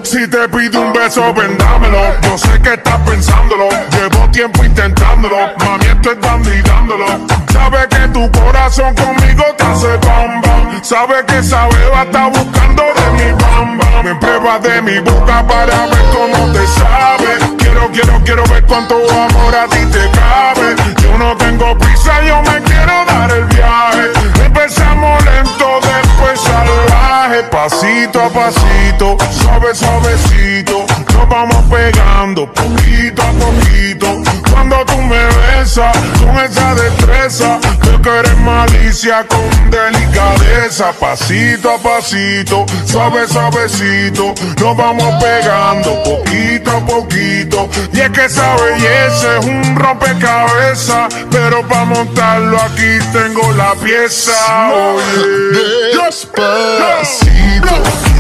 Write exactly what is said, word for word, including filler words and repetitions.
Si te pido un beso, vendámelo. Yo sé que estás pensándolo. Llevo tiempo intentándolo. Mami, estoy dando y dándolo. Sabe que tu corazón conmigo te hace bam bam. Sabe que esa beba está buscando de mi bam bam. Me pruebas de mi boca para ver cómo te sabe. Quiero, quiero, quiero ver cuánto amor a ti te cabe. Yo no tengo prisa, yo me quiero dar el viaje. Empezamos lento, después salvaje. Pasito a pasito, suave, suavecito. Nos vamos pegando poquito a poquito. Cuando tú me besas con esa destreza, veo que eres malicia con delicadeza. Pasito a pasito, suave, suavecito. Nos vamos pegando poquito a poquito. Y es que esa belleza es un rompecabezas, pero para montarlo aquí tengo la pieza. Oye, despacito.